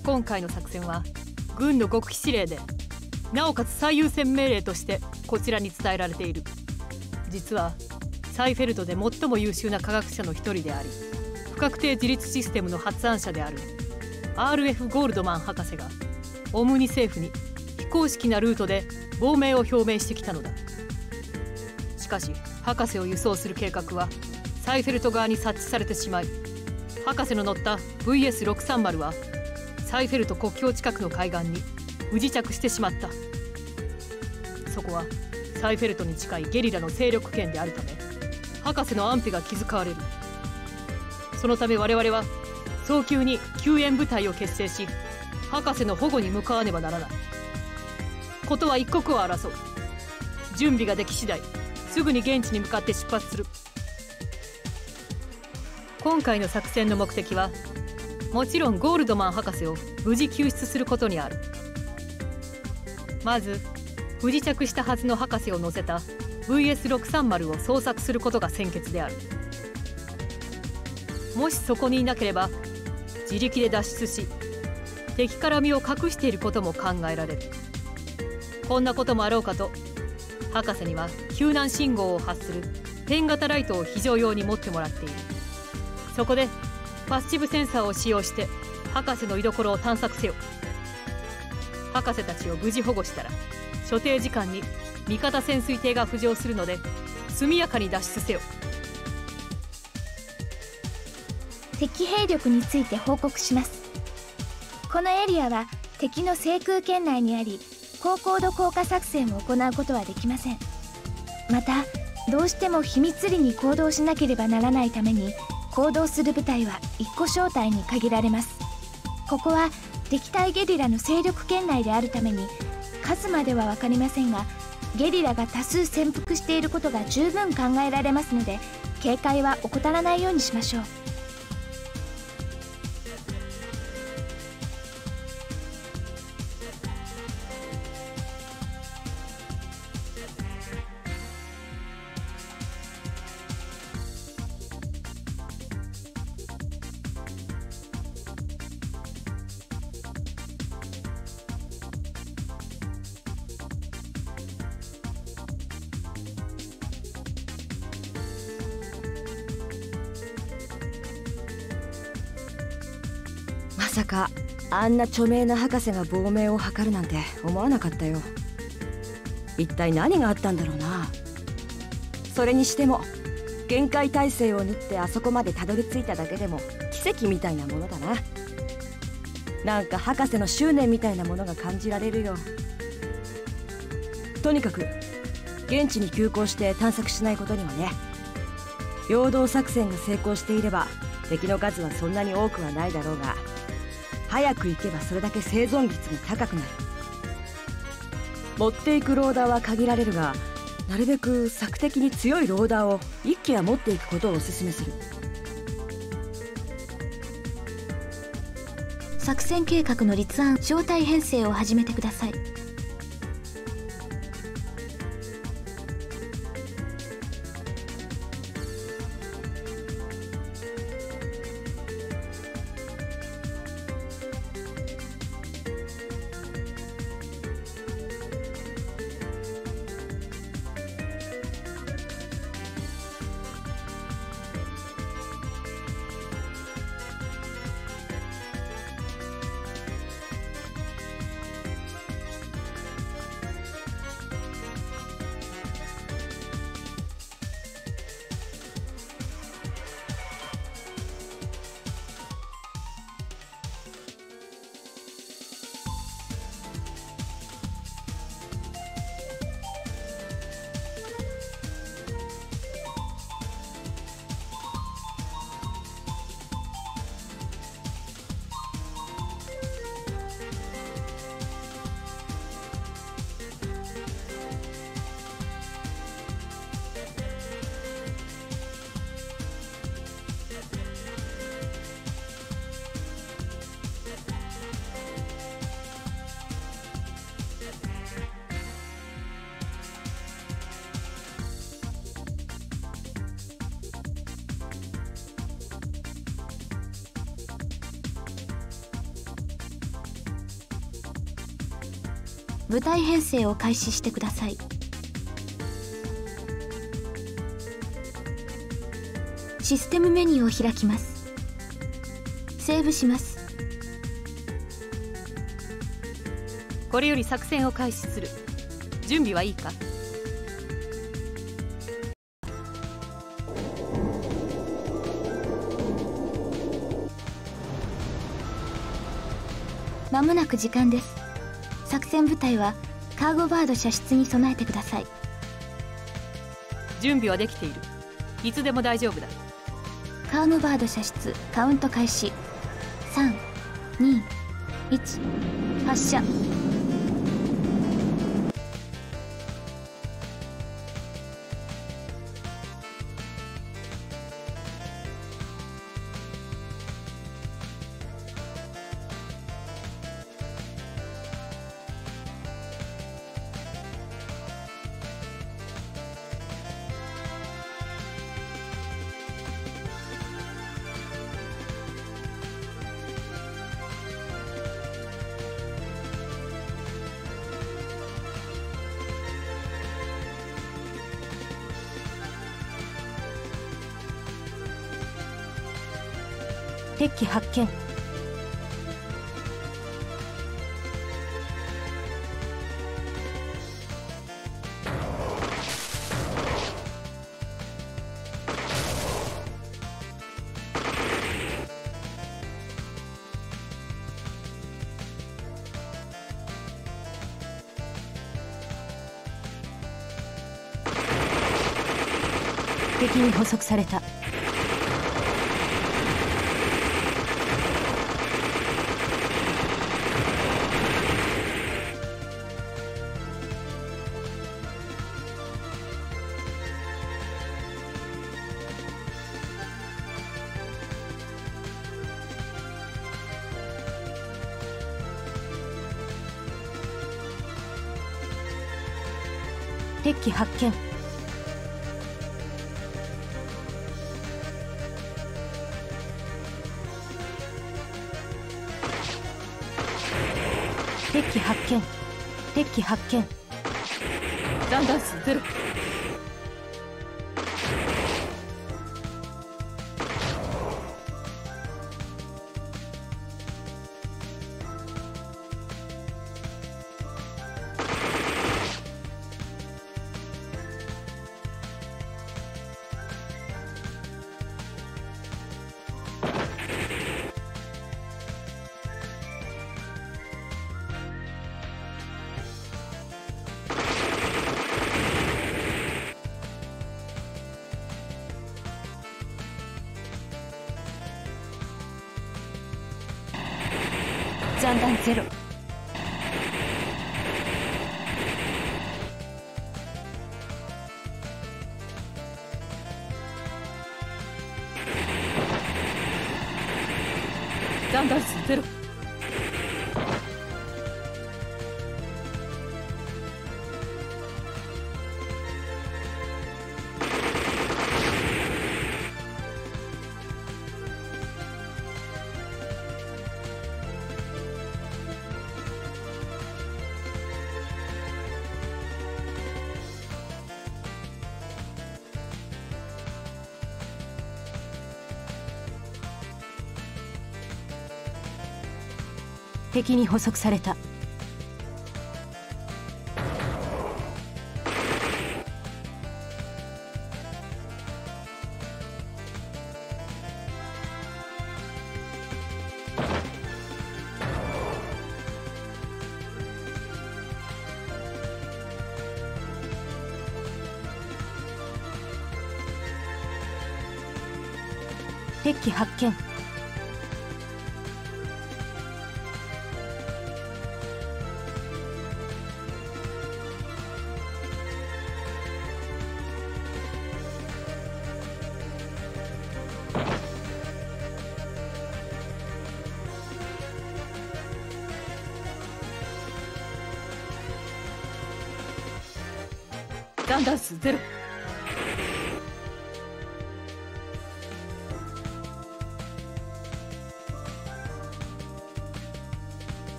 今回の作戦は軍の極秘指令で、なおかつ最優先命令としてこちらに伝えられている。実はサイフェルトで最も優秀な科学者の一人であり、不確定自律システムの発案者である RF ゴールドマン博士がオムニ政府に非公式なルートで亡命を表明してきたのだ。しかし博士を輸送する計画はサイフェルト側に察知されてしまい、博士の乗った VS630 はサイフェルト国境近くの海岸に不時着してしまった。そこはサイフェルトに近いゲリラの勢力圏であるため、博士の安否が気遣われる。そのため我々は早急に救援部隊を結成し、博士の保護に向かわねばならない。ことは一刻を争う。準備ができ次第すぐに現地に向かって出発する。今回の作戦の目的はもちろんゴールドマン博士を無事救出することにある。まず不時着したはずの博士を乗せた VS630 を捜索することが先決である。もしそこにいなければ自力で脱出し、敵から身を隠していることも考えられる。こんなこともあろうかと博士には救難信号を発するペン型ライトを非常用に持ってもらっている。そこでパッシブセンサーを使用して博士の居所を探索せよ。博士たちを無事保護したら所定時間に味方潜水艇が浮上するので速やかに脱出せよ。 敵兵力について報告します。このエリアは敵の制空圏内にあり、高高度降下作戦を行うことはできません。またどうしても秘密裏に行動しなければならないために、行動する部隊は1個小隊に限られます。ここは敵対ゲリラの勢力圏内であるために、数までは分かりませんがゲリラが多数潜伏していることが十分考えられますので、警戒は怠らないようにしましょう。 まさかあんな著名な博士が亡命を図るなんて思わなかったよ。一体何があったんだろうな。それにしても限界態勢を縫ってあそこまでたどり着いただけでも奇跡みたいなものだな。なんか博士の執念みたいなものが感じられるよ。とにかく現地に急行して探索しないことにはね。陽動作戦が成功していれば敵の数はそんなに多くはないだろうが、早く行けばそれだけ生存率が高くなる。持っていくローダーは限られるが、なるべく索敵に強いローダーを一機は持っていくことをお勧めする。 作戦計画の立案、小隊編成を始めてください。 部隊編成を開始してください。システムメニューを開きます。セーブします。 これより作戦を開始する。準備はいいか？ まもなく時間です。作戦部隊はカーゴバード射出に備えてください。 準備はできている。いつでも大丈夫だ。 カーゴバード射出カウント開始。3、2、1、発射。 敵機発見。敵に捕捉された。敵機発見。敵機発見。敵機発見。 残弾数ゼロ。 残弾ゼロ。 残弾数ゼロ。 敵に捕捉された。敵機発見。 残弾数ゼロ。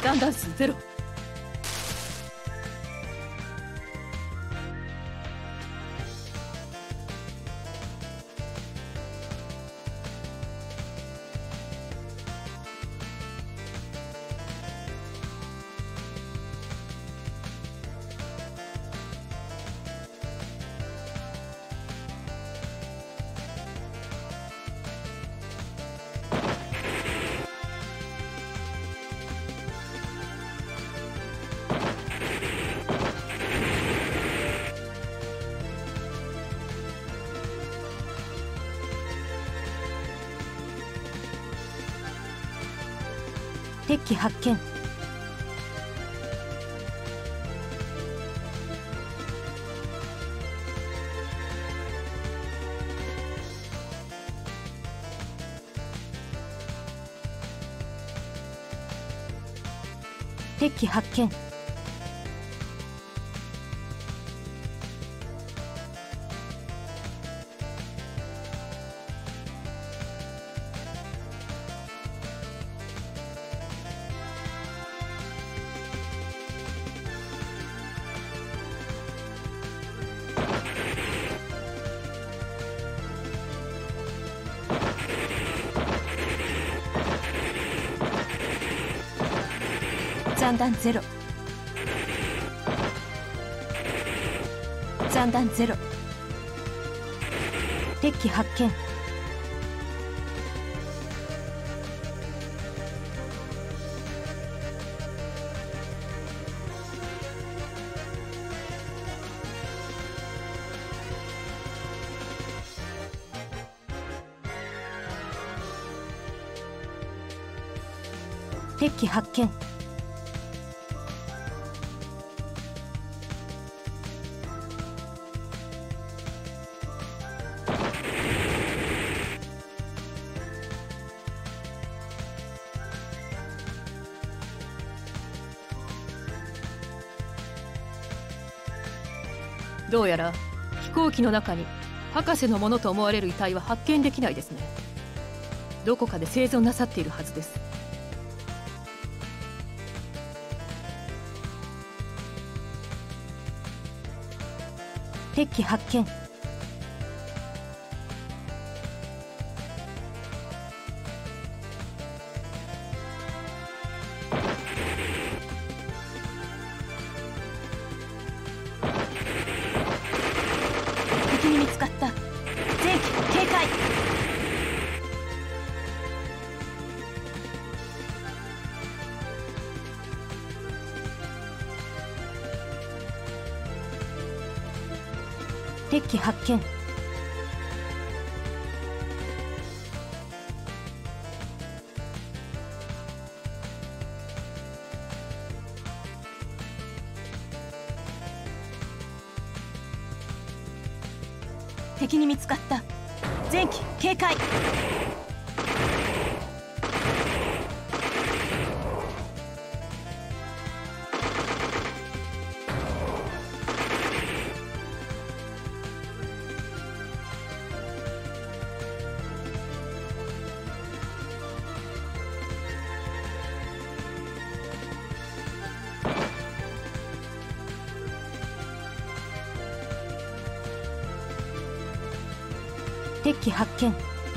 残弾数ゼロ。 敵機発見。敵機発見。残弾ゼロ。残弾ゼロ。敵機発見。敵機発見。 どうやら飛行機の中に博士のものと思われる遺体は発見できないですね。どこかで生存なさっているはずです。 敵機発見。敵に見つかった。全機警戒。敵機発見。敵に見つかった。全機警戒。敵機発見。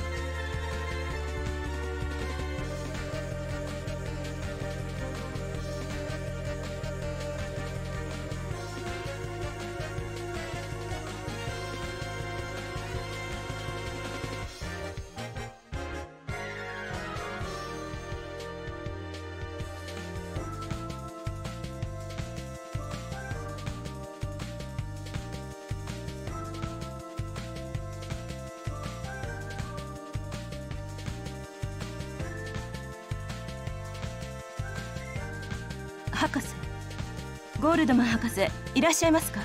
博士、ゴールドマン博士、いらっしゃいますか？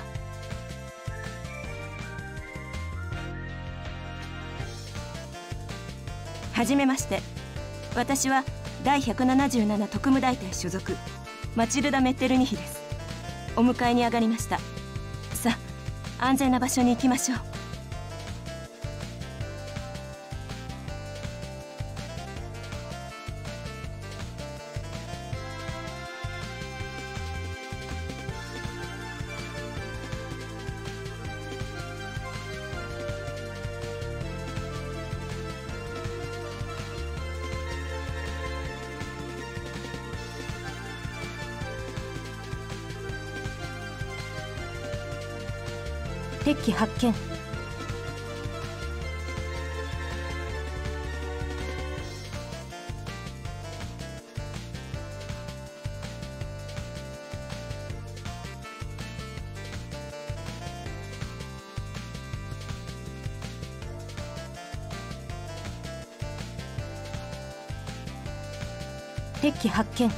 はじめまして。私は第177特務大隊所属マチルダ・メッテルニヒです。お迎えに上がりました。さあ、安全な場所に行きましょう。 敵機発見。敵機発見。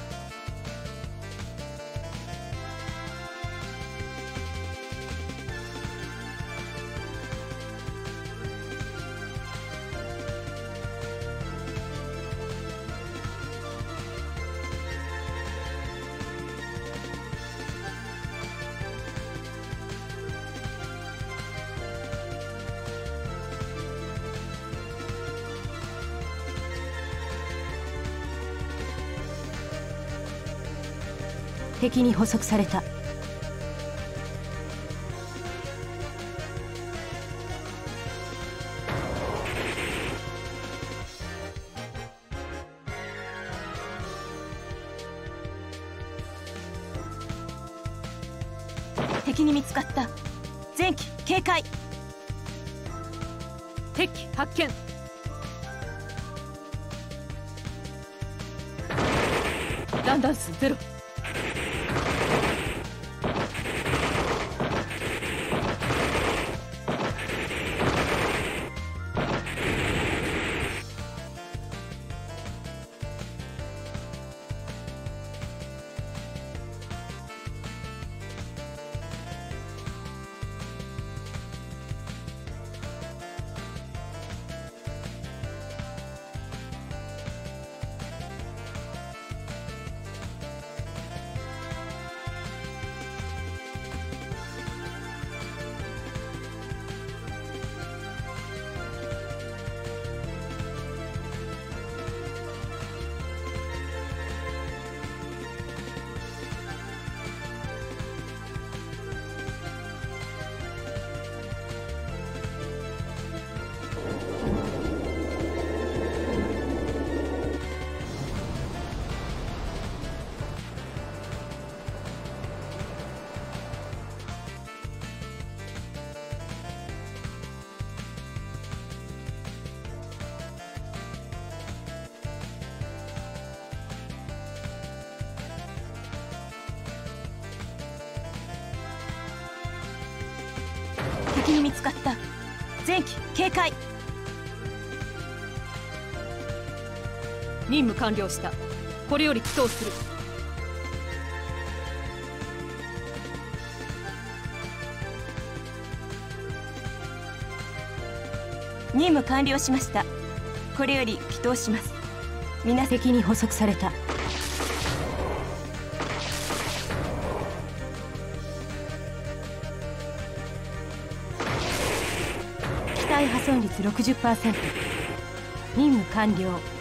敵に捕捉された。敵に見つかった。全機警戒。 敵機発見。ランダンスゼロ。敵に見つかった。全機警戒。任務完了した。これより帰投する。 任務完了しました。これより帰投します。皆敵に捕捉された。機体破損率 60%。任務完了。